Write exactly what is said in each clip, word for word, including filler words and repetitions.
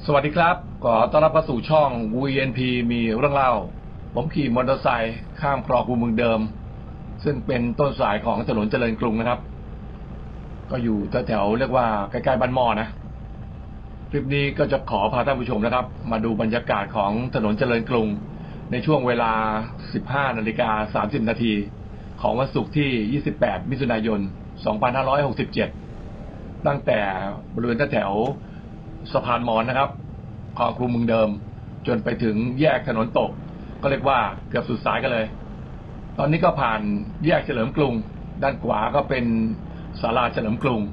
สวัสดีครับขอต้อนรับเข้าสู่ช่อง วี เอ็น พี มีเรื่องเล่าผมขี่มอเตอร์ไซค์ข้ามคลองคูเมืองเดิมซึ่งเป็นต้นสายของถนนเจริญกรุงนะครับก็อยู่แถวๆเรียกว่าใกล้ๆบ้านหม้อนะคลิปนี้ก็จะขอพาท่านผู้ชมนะครับมาดูบรรยากาศของถนนเจริญกรุงในช่วงเวลา สิบห้านาฬิกาสามสิบนาทีของวันศุกร์ที่ ยี่สิบแปด มิถุนายน สองพันห้าร้อยหกสิบเจ็ด ตั้งแต่บริเวณแถวสะพานมอญนะครับคลองคูเมืองเดิมจนไปถึงแยกถนนตกก็เรียกว่าเกือบสุดสายกันเลยตอนนี้ก็ผ่านแยกเฉลิมกรุงด้านขวาก็เป็นศาลาเฉลิมกรุง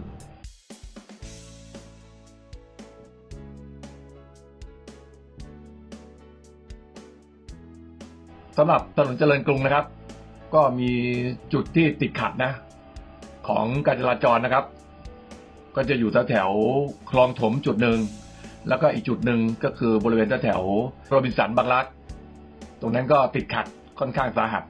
สำหรับถนนเจริญกรุงนะครับก็มีจุดที่ติดขัดนะของการจราจรนะครับก็จะอยู่แถวคลองถมจุดหนึ่งแล้วก็อีกจุดหนึ่งก็คือบริเวณแถวโรบินสันบางรักตรงนั้นก็ติดขัดค่อนข้างสาหัส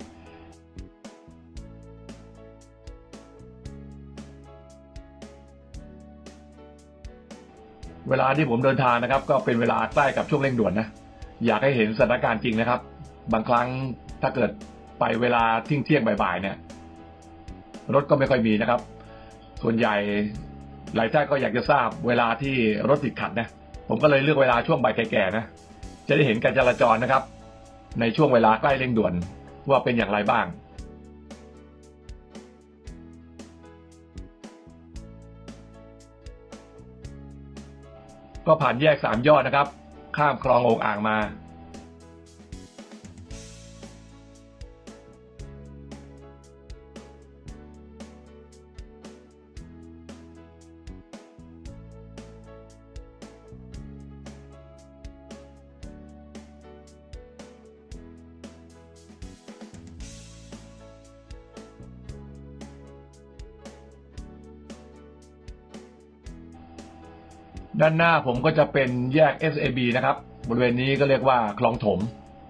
เวลาที่ผมเดินทางนะครับก็เป็นเวลาใกล้กับช่วงเร่งด่วนนะอยากให้เห็นสถานการณ์จริงนะครับบางครั้งถ้าเกิดไปเวลาเที่ยงเที่ยงบ่ายๆเนี่ยรถก็ไม่ค่อยมีนะครับส่วนใหญ่หลายท่านก็อยากจะทราบเวลาที่รถติดขัดนะผมก็เลยเลือกเวลาช่วงบ่ายแก่ๆนะจะได้เห็นการจราจรนะครับในช่วงเวลาใกล้เร่งด่วนว่าเป็นอย่างไรบ้างก็ผ่านแยกสามยอดนะครับข้ามคลองโอ่งอ่างมาด้านหน้าผมก็จะเป็นแยก เอส เอ บี นะครับบริเวณนี้ก็เรียกว่าคลองถม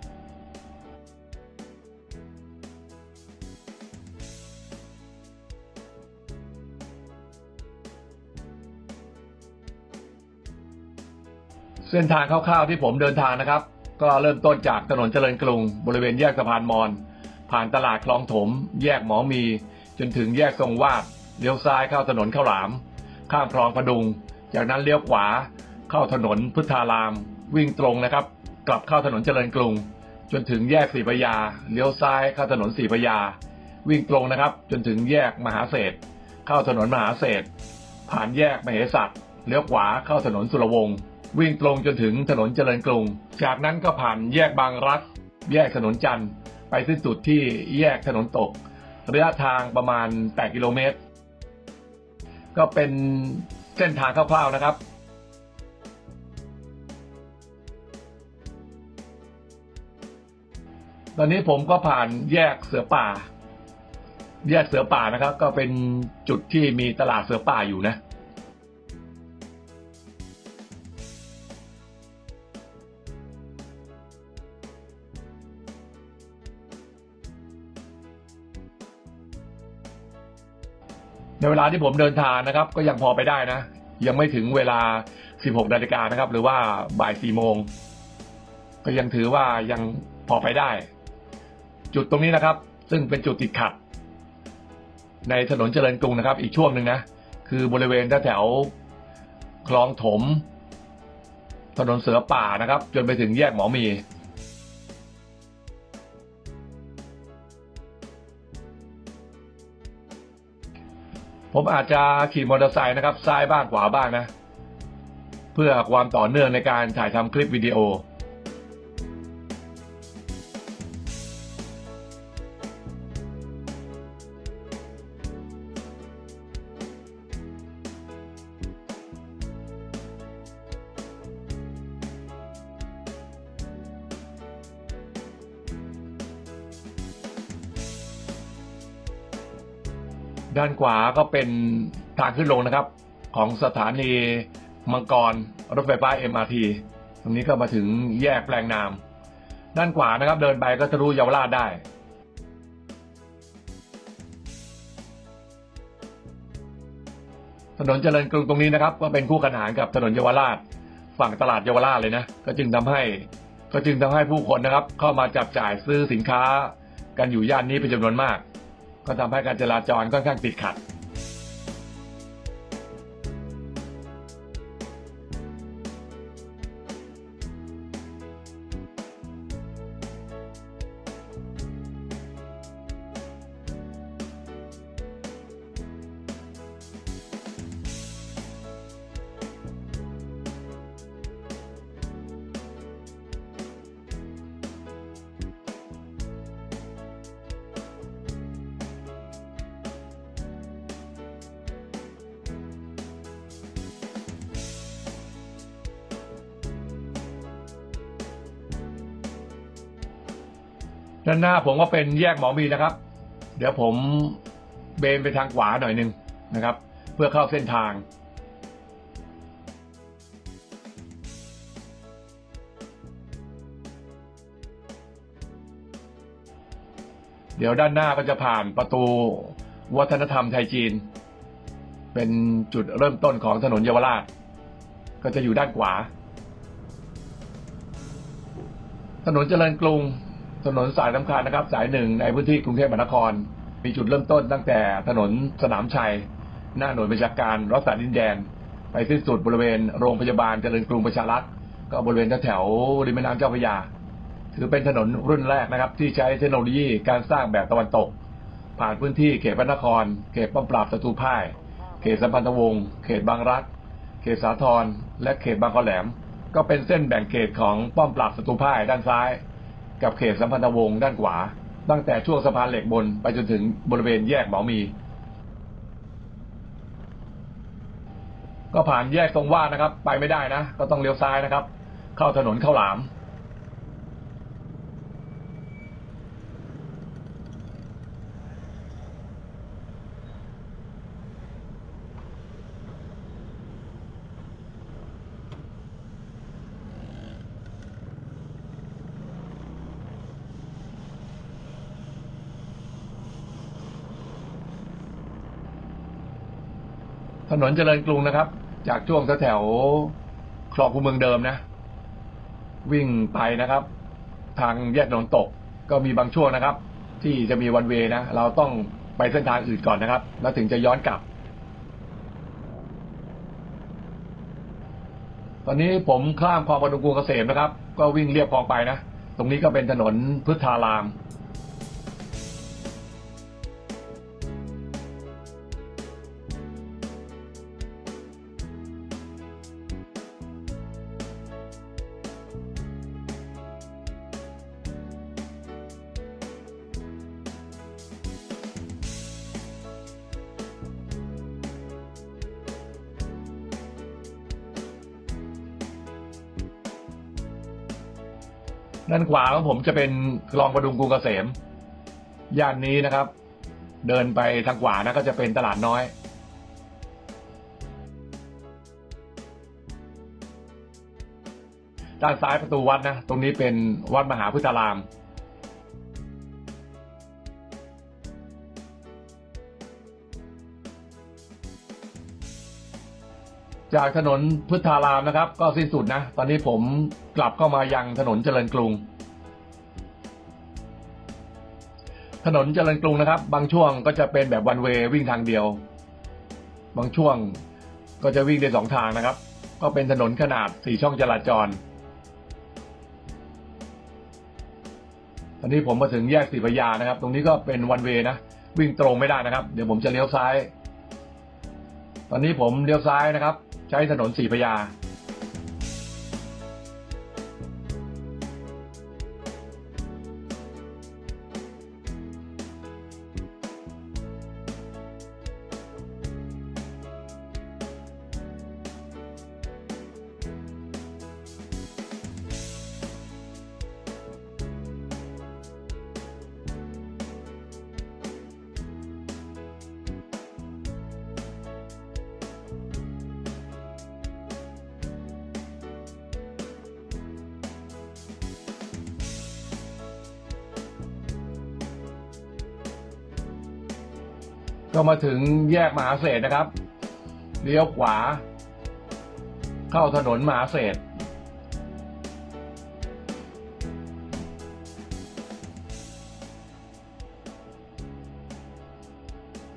เส้นทางคร่าวๆที่ผมเดินทางนะครับก็เริ่มต้นจากถนนเจริญกรุงบริเวณแยกสะพานมอญผ่านตลาดคลองถมแยกหมอมีจนถึงแยกทรงวาดเลี้ยวซ้ายเข้าถนนข้าวหลามข้ามคลองพดุงจากนั้นเลี้ยวขวาเข้าถนนพุทธารามวิ่งตรงนะครับกลับเข้าถนนเจริญกรุงจนถึงแยกศรีพระยาเลี้ยวซ้ายเข้าถนนศรีพระยาวิ่งตรงนะครับจนถึงแยกมหาเศรษฐ์เข้าถนนมหาเศรษฐ์ผ่านแยกมเหสักเลี้ยวขวาเข้าถนนสุรวงศ์วิ่งตรงจนถึงถนนเจริญกรุงจากนั้นก็ผ่านแยกบางรักแยกถนนจันทร์ไปสิ้นสุดที่แยกถนนตกระยะทางประมาณแปดกิโลเมตรก็เป็นเส้นทางคร่าวๆนะครับตอนนี้ผมก็ผ่านแยกเสือป่าแยกเสือป่านะครับก็เป็นจุดที่มีตลาดเสือป่าอยู่นะในเวลาที่ผมเดินทางนะครับก็ยังพอไปได้นะยังไม่ถึงเวลาสิบหกนาฬิกานะครับหรือว่าบ่ายสี่โมงก็ยังถือว่ายังพอไปได้จุดตรงนี้นะครับซึ่งเป็นจุดติดขัดในถนนเจริญกรุงนะครับอีกช่วงหนึ่งนะคือบริเวณแถวคลองถมถนนเสือป่านะครับจนไปถึงแยกหมอมีผมอาจจะขี่มอเตอร์ไซค์นะครับซ้ายบ้างขวาบ้างนะเพื่อความต่อเนื่องในการถ่ายทำคลิปวิดีโอด้านขวาก็เป็นทางขึ้นลงนะครับของสถานีมังกรรถไฟฟ้า เอ็ม อาร์ ที ตรงนี้ก็มาถึงแยกแปลงนามด้านขวานะครับเดินไปก็ทะลุเยาวราชได้ ถนนเจริญกรุงตรงนี้นะครับก็เป็นคู่ขนานกับถนนเยาวราชฝั่งตลาดเยาวราชเลยนะก็จึงทำให้ก็จึงทำให้ผู้คนนะครับเข้ามาจับจ่ายซื้อสินค้ากันอยู่ย่านนี้เป็นจำนวนมากก็ทำให้การจราจรค่อนข้างติดขัดด้านหน้าผมก็เป็นแยกหมอมีนะครับเดี๋ยวผมเบนไปทางขวาหน่อยนึงนะครับเพื่อเข้าเส้นทางเดี๋ยวด้านหน้าก็จะผ่านประตูวัฒนธรรมไทยจีนเป็นจุดเริ่มต้นของถนนเยาวราชก็จะอยู่ด้านขวาถนนเจริญกรุงถนนสายสำคัญนะครับสายหนึ่งในพื้นที่กรุงเทพมหานครมีจุดเริ่มต้นตั้งแต่ถนนสนามชัยหน้าหน่วยบัญชาการรักษาดินแดนไปสิ้นสุดบริเวณโรงพยาบาลเจริญกรุงประชารัฐก็บริเวณแถวริมแม่น้ำเจ้าพระยาถือเป็นถนนรุ่นแรกนะครับที่ใช้เทคโนโลยีการสร้างแบบตะวันตกผ่านพื้นที่เขตพระนครเขตป้อมปราบศัตรูพ่ายเขตสัมพันธวงศ์เขตบางรักเขตสาทรและเขตบางคอแหลมก็เป็นเส้นแบ่งเขตของป้อมปราบศัตรูพ่ายด้านซ้ายกับเขตสัมพันธวงศ์ด้านขวาตั้งแต่ช่วงสะพานเหล็กบนไปจนถึงบริเวณแยกหมอมีก็ผ่านแยกตรงว่านะครับไปไม่ได้นะก็ต้องเลี้ยวซ้ายนะครับเข้าถนนข้าวหลามถนนเจริญกรุงนะครับจากช่วงแถวคลองคูเมืองเดิมนะวิ่งไปนะครับทางแยกถนนตกก็มีบางช่วงนะครับที่จะมีวันเวย์นะเราต้องไปเส้นทางอื่นก่อนนะครับแล้วถึงจะย้อนกลับตอนนี้ผมข้ามคลองพดุงกรุงเกษมนะครับก็วิ่งเลียบคลองไปนะตรงนี้ก็เป็นถนนพุทธารามด้านขวาของผมจะเป็นคลองพดุงกรุงเกษมย่านนี้นะครับเดินไปทางขวานะก็จะเป็นตลาดน้อยด้านซ้ายประตูวัดนะตรงนี้เป็นวัดมหาพุทธารามจากถนนพุทธารามนะครับก็สิ้นสุดนะตอนนี้ผมกลับเข้ามายังถนนเจริญกรุงถนนเจริญกรุงนะครับบางช่วงก็จะเป็นแบบวันเวย์วิ่งทางเดียวบางช่วงก็จะวิ่งได้สองทางนะครับก็เป็นถนนขนาดสี่ช่องจราจรตอนนี้ผมมาถึงแยกศรีพระยานะครับตรงนี้ก็เป็นวันเวย์นะวิ่งตรงไม่ได้นะครับเดี๋ยวผมจะเลี้ยวซ้ายตอนนี้ผมเลี้ยวซ้ายนะครับใช้ถนนศรีพระยา ก็มาถึงแยกมหาเศรษฐ์นะครับเลี้ยวขวาเข้าถนนมหาเศรษฐ์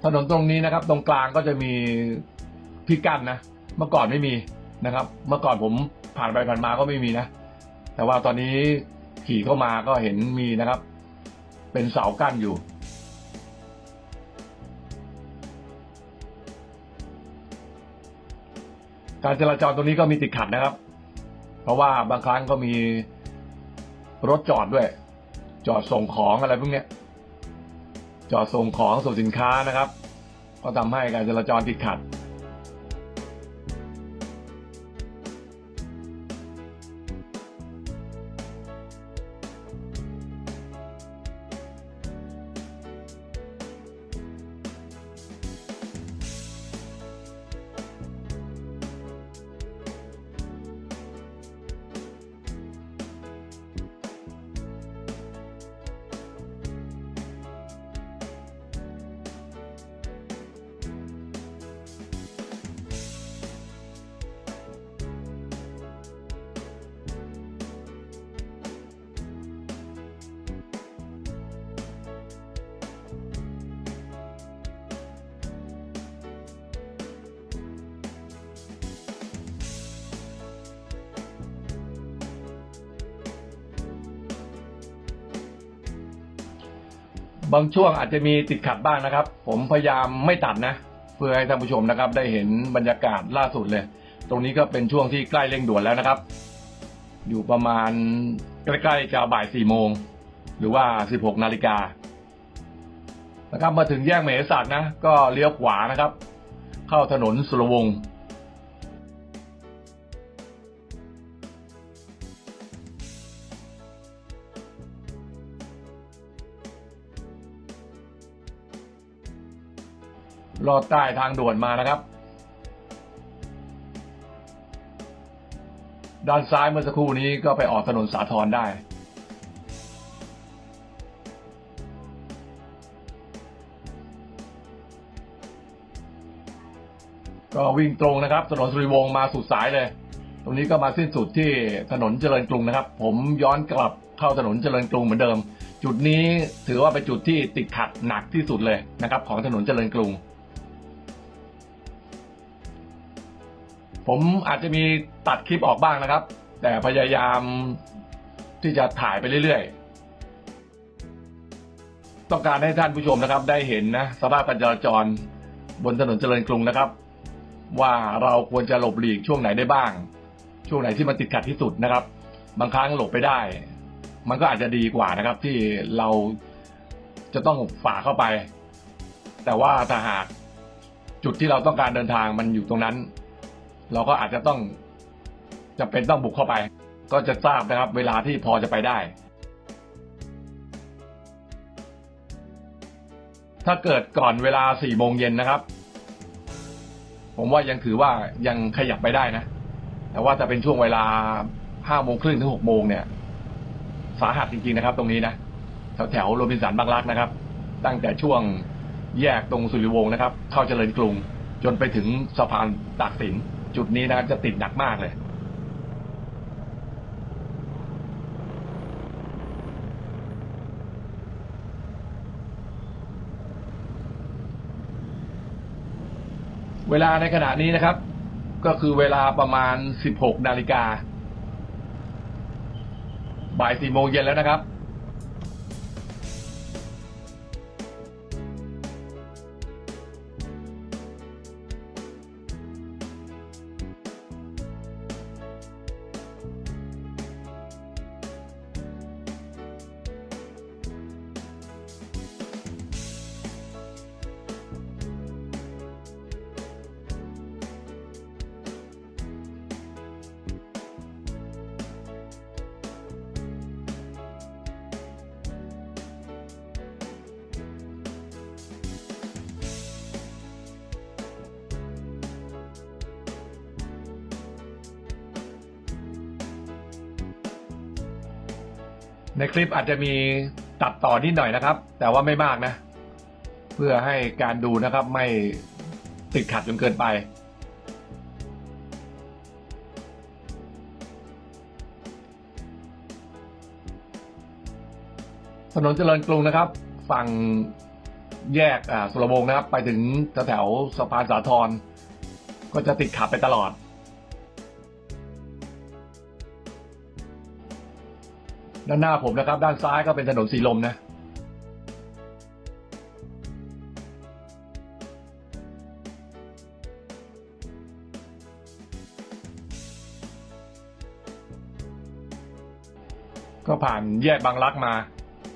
ถนนตรงนี้นะครับตรงกลางก็จะมีที่กั้นนะเมื่อก่อนไม่มีนะครับเมื่อก่อนผมผ่านไปผ่านมาก็ไม่มีนะแต่ว่าตอนนี้ขี่เข้ามาก็เห็นมีนะครับเป็นเสากั้นอยู่การจราจรตรงนี้ก็มีติดขัดนะครับเพราะว่าบางครั้งก็มีรถจอดด้วยจอดส่งของอะไรพวกนี้จอดส่งของส่งสินค้านะครับก็ทำให้การจราจรติดขัดบางช่วงอาจจะมีติดขัดบ้างนะครับผมพยายามไม่ตัดนะเพื่อให้ท่านผู้ชมนะครับได้เห็นบรรยากาศล่าสุดเลยตรงนี้ก็เป็นช่วงที่ใกล้เร่งด่วนแล้วนะครับอยู่ประมาณใกล้ๆจะบ่ายสี่โมงหรือว่าสิบหกนาฬิกานะครับมาถึงแยกมเหสักนะก็เลี้ยวขวานะครับเข้าถนนสุรวงศ์ลอดใต้ทางด่วนมานะครับด้านซ้ายเมื่อสักครู่นี้ก็ไปออกถนนสาทรได้ก็วิ่งตรงนะครับถนนสุริวงศ์มาสุดสายเลยตรงนี้ก็มาสิ้นสุดที่ถนนเจริญกรุงนะครับผมย้อนกลับเข้าถนนเจริญกรุงเหมือนเดิมจุดนี้ถือว่าเป็นจุดที่ติดขัดหนักที่สุดเลยนะครับของถนนเจริญกรุงผมอาจจะมีตัดคลิปออกบ้างนะครับแต่พยายามที่จะถ่ายไปเรื่อยๆต้องการให้ท่านผู้ชมนะครับได้เห็นนะสภาพการจราจรบนถนนเจริญกรุงนะครับว่าเราควรจะหลบหลีกช่วงไหนได้บ้างช่วงไหนที่มันติดขัดที่สุดนะครับบางครั้งหลบไปได้มันก็อาจจะดีกว่านะครับที่เราจะต้องฝ่าเข้าไปแต่ว่าถ้าหากจุดที่เราต้องการเดินทางมันอยู่ตรงนั้นเราก็อาจจะต้องจำเป็นต้องบุกเข้าไปก็จะทราบนะครับเวลาที่พอจะไปได้ถ้าเกิดก่อนเวลาสี่โมงเย็นนะครับผมว่ายังถือว่ายังขยับไปได้นะแต่ว่าจะเป็นช่วงเวลาห้าโมงครึ่งถึงหกโมงเนี่ยสาหัสจริงๆนะครับตรงนี้นะแถวแถวโรบินสันบางรักนะครับตั้งแต่ช่วงแยกตรงสุริวงศ์นะครับเข้าเจริญกรุงจนไปถึงสะพานตากสินจุดนี้นะจะติดหนักมากเลยเวลาในขณะนี้นะครับก็คือเวลาประมาณสิบหกนาฬิกาบ่ายสี่โมงเย็นแล้วนะครับในคลิปอาจจะมีตัดต่อนิดหน่อยนะครับแต่ว่าไม่มากนะเพื่อให้การดูนะครับไม่ติดขัดจนเกินไปถนนเจริญกรุงนะครับฝั่งแยกอ่าสุรวงศ์นะครับไปถึงแถวสะพานสาทรก็จะติดขัดไปตลอดด้านหน้าผมนะครับด้านซ้ายก็เป็นถนนสีลมนะก็ผ่านแยกบางรักมา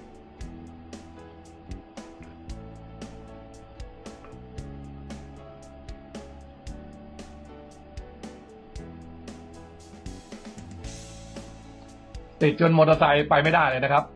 ติดจนมอเตอร์ไซค์ไปไม่ได้เลยนะครับ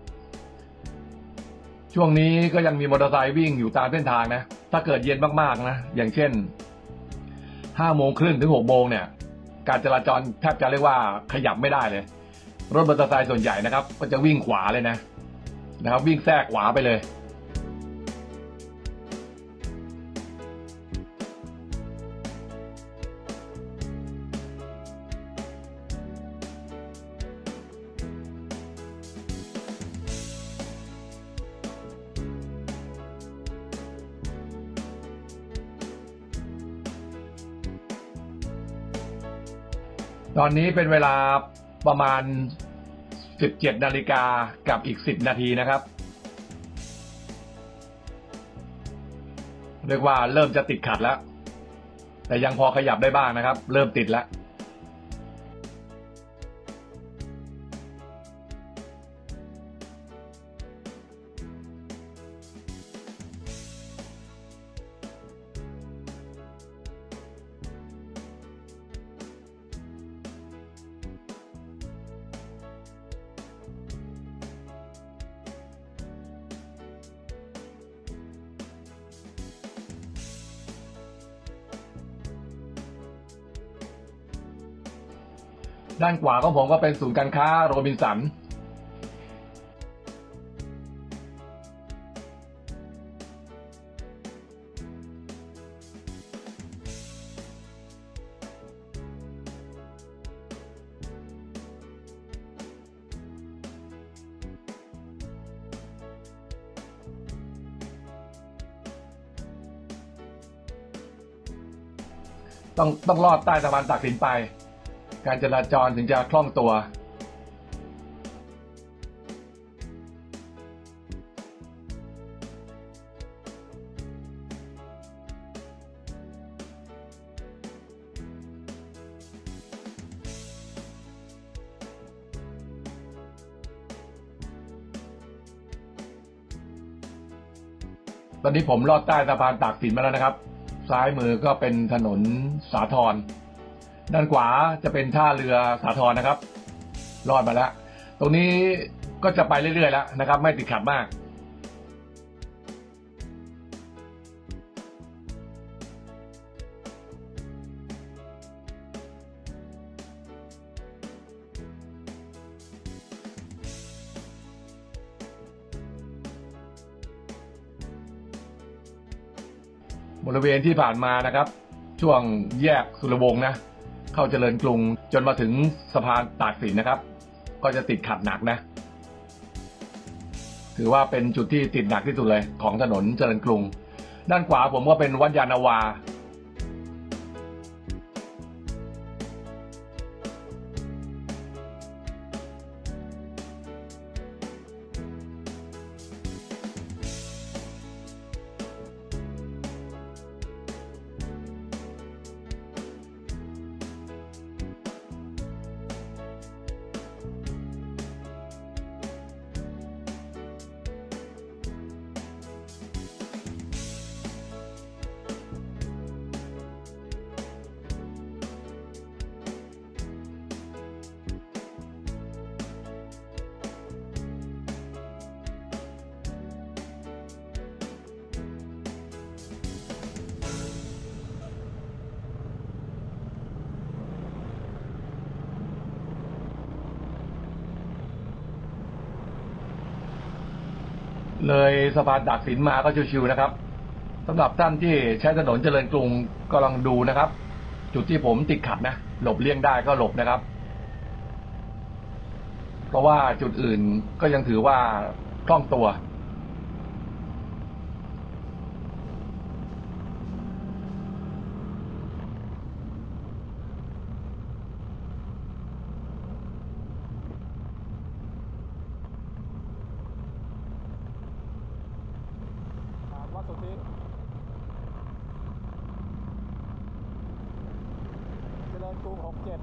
ช่วงนี้ก็ยังมีมอเตอร์ไซค์วิ่งอยู่ตามเส้นทางนะถ้าเกิดเย็นมากๆนะอย่างเช่นห้าโมงครึ่งถึงหกโมงเนี่ยการจราจรแทบจะเรียกว่าขยับไม่ได้เลยรถมอเตอร์ไซค์ส่วนใหญ่นะครับก็จะวิ่งขวาเลยนะนะครับวิ่งแทรกขวาไปเลยตอนนี้เป็นเวลาประมาณสิบเจ็ดนาฬิกากับอีกสิบนาทีนะครับเรียกว่าเริ่มจะติดขัดแล้วแต่ยังพอขยับได้บ้างนะครับเริ่มติดแล้วด้านขวาของผมก็เป็นศูนย์การค้าโรบินสันต้องต้องลอดใต้สะพานตากสินไปการจราจรถึงจะคล่องตัวตอนนี้ผมลอดใต้สะพานตากสินมาแล้วนะครับซ้ายมือก็เป็นถนนสาทรด้านขวาจะเป็นท่าเรือสาทรนะครับลอดมาแล้วตรงนี้ก็จะไปเรื่อยๆแล้วนะครับไม่ติดขัดมากบริเวณที่ผ่านมานะครับช่วงแยกสุรวงศ์นะเข้าเจริญกรุงจนมาถึงสะพานตากสินนะครับก็จะติดขัดหนักนะถือว่าเป็นจุดที่ติดหนักที่สุดเลยของถนนเจริญกรุงด้านขวาผมก็เป็นวัดยานนาวาเลยสะพานตากสินมาก็ชิวๆนะครับสำหรับท่านที่ใช้ถนนเจริญกรุงก็ลองดูนะครับจุดที่ผมติดขัดนะหลบเลี่ยงได้ก็หลบนะครับเพราะว่าจุดอื่นก็ยังถือว่าคล่องตัวญกรุงหกเจ็ด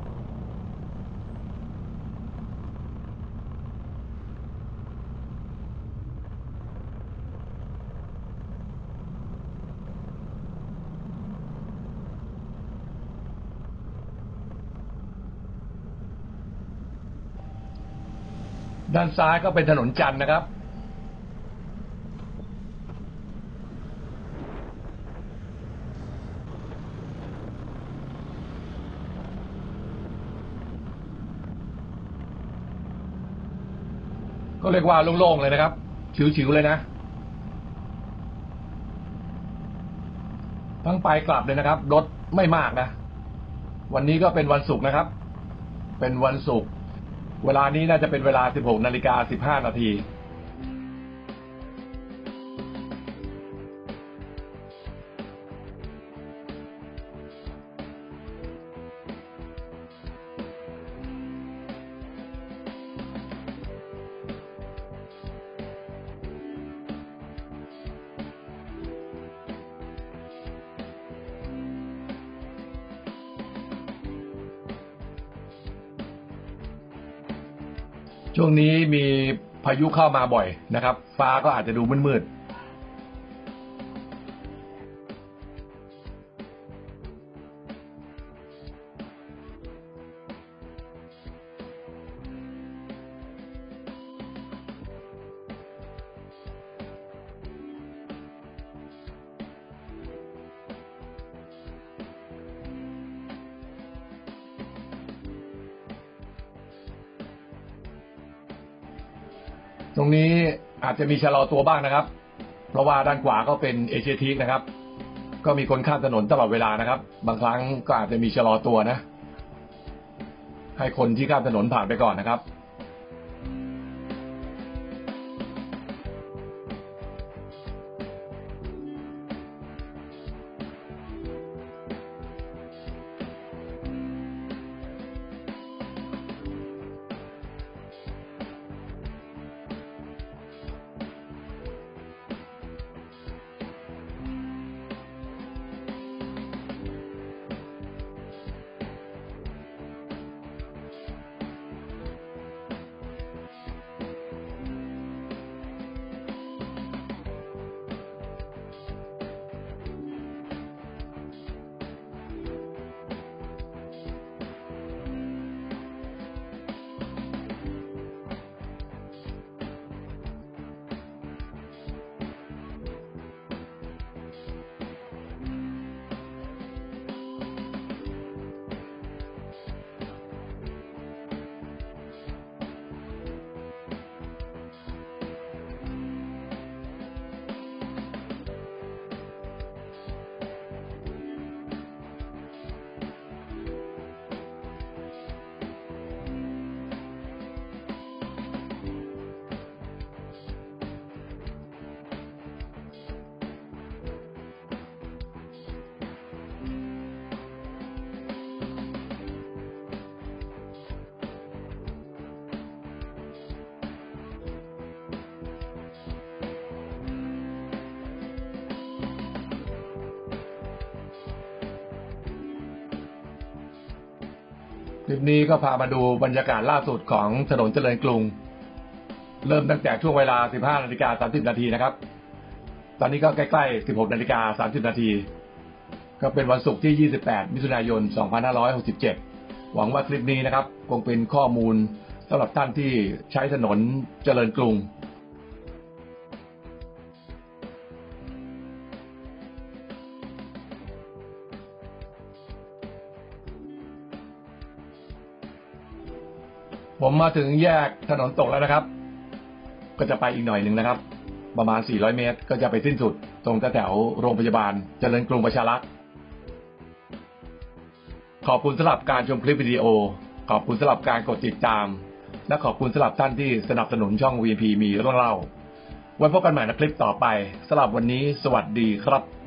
ด้านซ้ายก็เป็นถนนจันทร์นะครับก็เรียกว่าโล่งๆเลยนะครับชิวๆเลยนะทั้งไปกลับเลยนะครับรถไม่มากนะวันนี้ก็เป็นวันศุกร์นะครับเป็นวันศุกร์เวลานี้น่าจะเป็นเวลา สิบหกนาฬิกาสิบห้านาทีช่วงนี้มีพายุเข้ามาบ่อยนะครับฟ้าก็อาจจะดูมืดๆตรงนี้อาจจะมีชะลอตัวบ้างนะครับเพราะว่าด้านขวาก็เป็นเอเชียทีคนะครับก็มีคนข้ามถนนตลอดเวลานะครับบางครั้งก็อาจจะมีชะลอตัวนะให้คนที่ข้ามถนนผ่านไปก่อนนะครับคลิปนี้ก็พามาดูบรรยากาศล่าสุดของถนนเจริญกรุงเริ่มตั้งแต่ช่วงเวลา สิบห้านาฬิกาสามสิบนาทีนะครับตอนนี้ก็ใกล้ๆ สิบหกนาฬิกาสามสิบนาทีก็เป็นวันศุกร์ที่ยี่สิบแปดมิถุนายนสองพันห้าร้อยหกสิบเจ็ดหวังว่าคลิปนี้นะครับคงเป็นข้อมูลสำหรับท่านที่ใช้ถนนเจริญกรุงผมมาถึงแยกถนนตกแล้วนะครับก็จะไปอีกหน่อยหนึ่งนะครับประมาณสี่ร้อยเมตรก็จะไปสิ้นสุดตรงแถวโรงพยาบาลเจริญกรุงประชารักษ์ขอบคุณสำหรับการชมคลิปวิดีโอขอบคุณสำหรับการกดติดตามและขอบคุณสำหรับท่านที่สนับสนุนช่อง วี พี มีเรื่องเล่าไว้พบกันใหม่ในคลิปต่อไปสำหรับวันนี้สวัสดีครับ